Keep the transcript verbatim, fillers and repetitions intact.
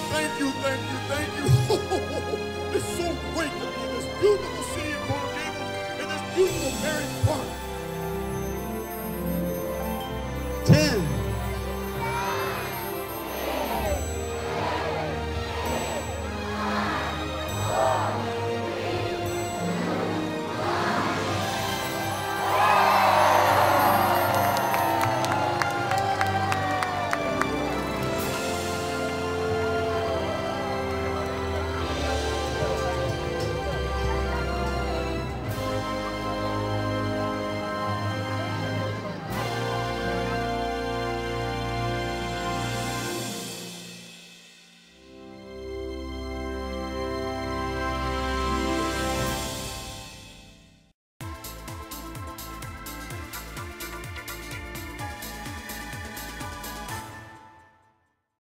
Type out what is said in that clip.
Thank you, thank you, thank you. It's so great to be in this beautiful city of Coral Gables, in this beautiful Perry Park.